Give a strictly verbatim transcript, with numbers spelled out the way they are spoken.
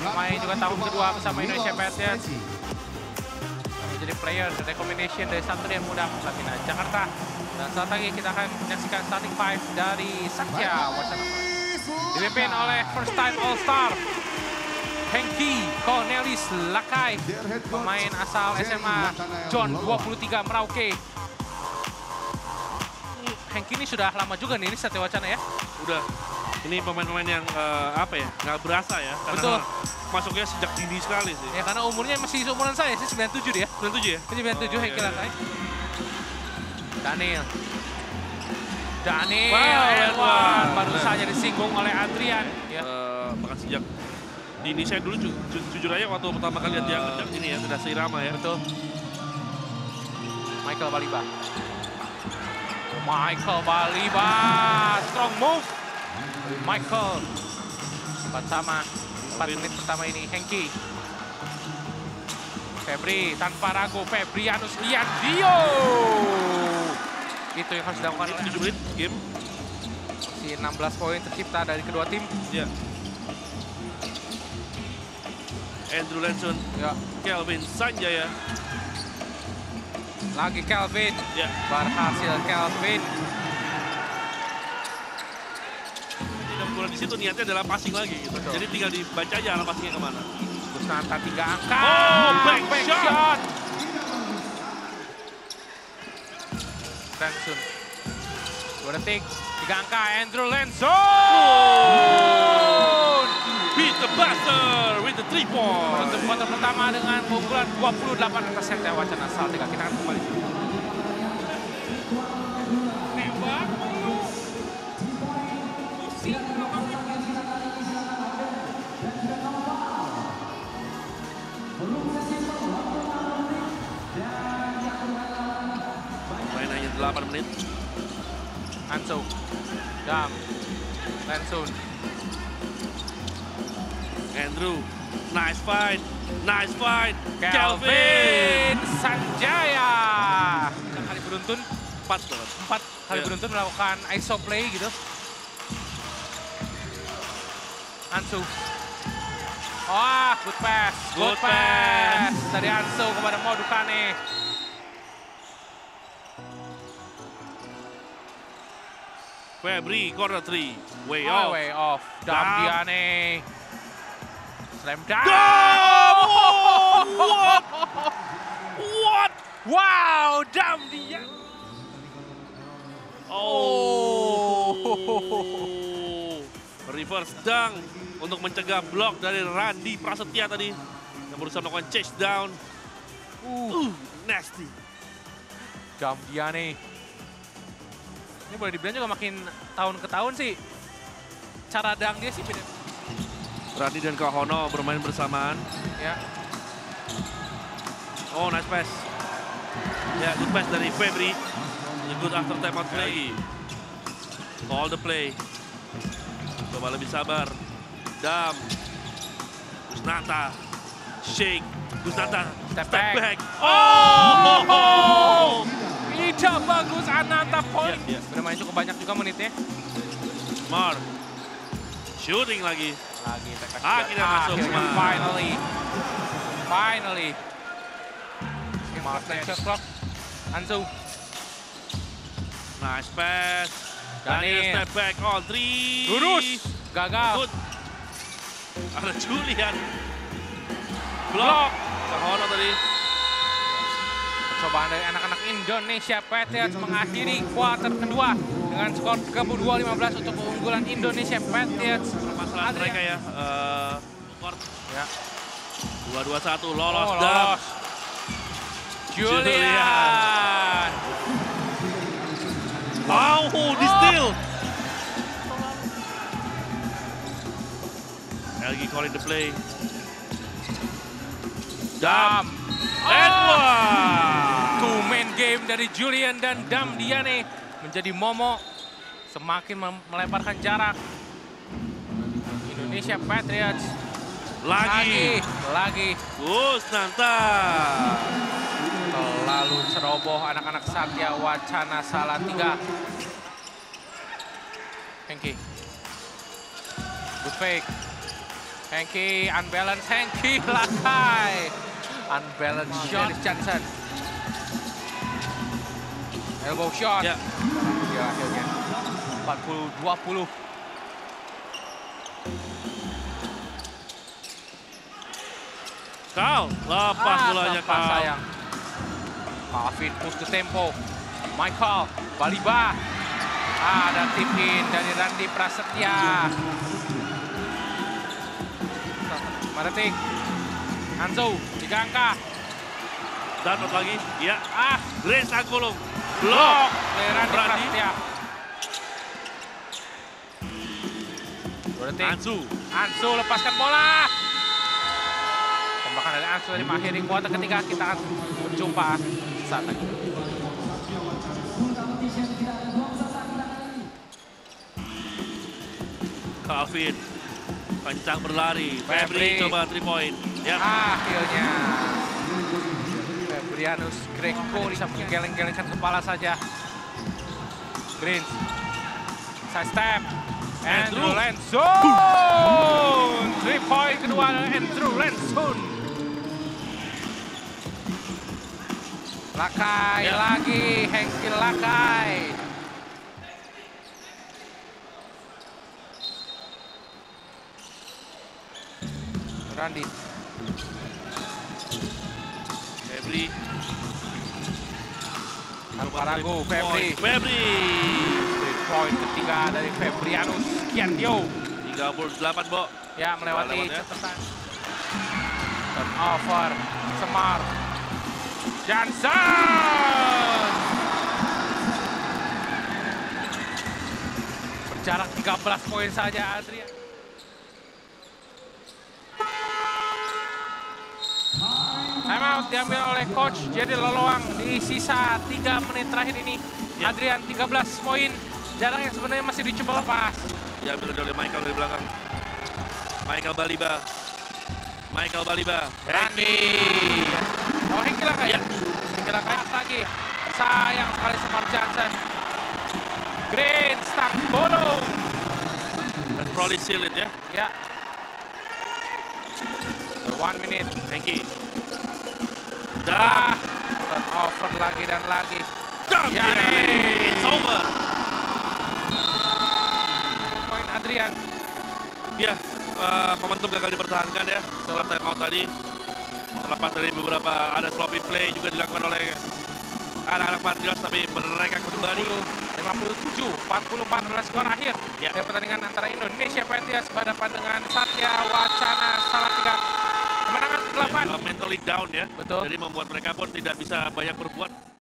Main juga tahun kedua bersama Indonesia Patriots. Menjadi player recommendation dari Satria Muda Pertamina Jakarta. Dan saat lagi kita akan menyaksikan starting five dari Satya Wacana. Dipimpin oleh first time All-Star Hengki Cornelis Lakai, pemain asal S M A John dua puluh tiga Merauke. Hengki ini sudah lama juga nih, ini Satya Wacana ya? Udah. Ini pemain-pemain yang uh, apa ya, nggak berasa ya. Karena betul. Masuknya sejak dini sekali sih. Ya karena umurnya masih seumuran saya sih, sembilan puluh tujuh dia. sembilan puluh tujuh ya? sembilan puluh tujuh oh, Hengki iya. Lakai. Daniel. Daniel wow, Edwan baru saja disinggung oleh Adrian. Ya. Uh, bahkan sejak dini saya dulu ju ju jujur aja waktu pertama kali lihat dia kerja ini ya, tidak seirama ya. Betul. Michael Baliba. Michael Baliba, strong move. Michael. Empat sama, empat menit pertama ini, Hengki. Febri tanpa ragu, Febrianus Liandio. Itu yang harus dilakukan oleh tujuh menit game. Si enam belas poin tercipta dari kedua tim. Ya. Andrew Lanson, ya. Kelvin Sanjaya. Lagi Kelvin, ya. Berhasil Kelvin. Tidak bola di situ niatnya adalah passing lagi gitu. Betul. Jadi tinggal dibaca aja arah passingnya kemana. Gusnanta tiga angka. Oh, back, back shot. shot. Lanson. Dua detik, tiga angka Andrew Lanson. Beat the buzzer with the three point. Untuk kuarter pertama dengan keunggulan dua puluh delapan atas Satya Wacana Salatiga. Kita akan kembali. Nembak. Main hanya delapan menit. Anso. Dam. Lanson. Andrew, nice fight, nice fight. Kelvin Sanjaya. Kali beruntun, empat banget. Empat kali yeah. beruntun melakukan iso play gitu. Ansu. Wah, oh, good pass, good, good pass. pass dari Ansu kepada Modukane. Febri, corner three, way oh, off. Way off, Damdiane. Slam dunk! Oh, what? What? Wow, Damdiane. Oh. Reverse dunk untuk mencegah blok dari Randy Prasetya tadi yang berusaha melakukan chase down. Uh, uh nasty. Damdiane. Ini boleh dibilang juga makin tahun ke tahun sih. Cara dunk dia sih beda. Randy dan Kahono bermain bersamaan. Ya. Oh, nice pass. Ya, good pass dari Febri. Good after time out play. All the play. Coba lebih sabar. Dam. Gusnanta. Shake. Gusnanta. Step, Step back. back. Oh! oh! Ida bagus Ananta point. Yeah, yeah. Bermain cukup banyak juga menitnya. Smart. Shooting lagi. Lagi tekan. Akhirnya masuk. Akhirnya finally. Finally. Smart shot clock. Ansu. Nice pass. Daniel. Daniel step back on three. Lurus. Gagal. Good. Ada Julian. Blok. Kahono tadi. Percobaan dari anak-anak Indonesia Patriots mengakhiri kuarter kedua dengan skor tiga puluh dua lima belas untuk keunggulan Indonesia Patriots. Permasalahan mereka ya. Uh, skor. Ya. dua dua satu lolos. Oh, dan lolos. Julian. Julian. Wow, di steal. Lagi calling the play. Dam. Edward. Two man game dari Julian dan Damdiane menjadi momok semakin melebarkan jarak. Indonesia Patriots lagi lagi Gusnanta lalu ceroboh anak-anak Satya Wacana Salatiga. Hengki. Good fake. Hengki unbalance, Hengki lakai. Unbalance shot. Dennis Johnson. Elbow shot. Ya. Ya akhirnya empat puluh dua puluh. Kau lepas Ah, bolanya lepas kau. sayang. Alvin push ke tempo. Michael Baliba. Ah, ada tip in dari Randy Prasetya. Lima detik. Anzo, tiga angka. Dan satu lagi, ya. Ah, Grace Anggulung. blok Blok. dari Randy Randy. Prasetya. Dua detik. Ansu. Ansu lepaskan bola. Tembakan dari Ansu dari mengakhiri kuarter ketiga. Kita akan berjumpa saat lagi. Calvin. Kencang berlari. Febri. Febri coba three point. Ya. Akhirnya Febrianus Greco bisa menggeleng-gelengkan kepala saja. Green. Side step. Andrew Andrew. Lensun. Three point kedua dari Andrew Lensun. Lakai Ya. lagi, Hengki Lakai. Randy. Febri. Alvarago, Febri. Febri. Three point ketiga dari Febrianus Kiandio. tiga puluh delapan, Bo. Ya, melewati Lewat ya. catatan. Turnover, Semar. Johnson! Berjarak tiga belas poin saja, Adrian. Timeout diambil oleh coach Jadi Loloang di sisa tiga menit terakhir ini. Ya. Adrian tiga belas poin, jarak yang sebenarnya masih dicoba lepas. Diambil oleh Michael dari belakang. Michael Baliba. Michael Baliba. Randy. Oh, Hengki Lakai. Ya. Hengki Lakai lagi. Sayang sekali Semar Johnson. Green stuck bolong. Dan Proli seal it ya. Ya. One minute. Hengki. Ah, Dah. turnover lagi dan lagi. Dah. Ya, It's over. Poin Adrian. Ya, eh, momentum gagal dipertahankan ya setelah timeout tadi. Terlepas dari beberapa ada sloppy play juga dilakukan oleh anak-anak Patriots, tapi mereka kembali. lima puluh tujuh empat puluh empat adalah skor akhir Ya. dari pertandingan antara Indonesia Patriots berhadapan dengan Satya Wacana Salatiga. Kemenangan ke delapan. Ya, mentally down ya. Betul. Jadi membuat mereka pun tidak bisa banyak berbuat.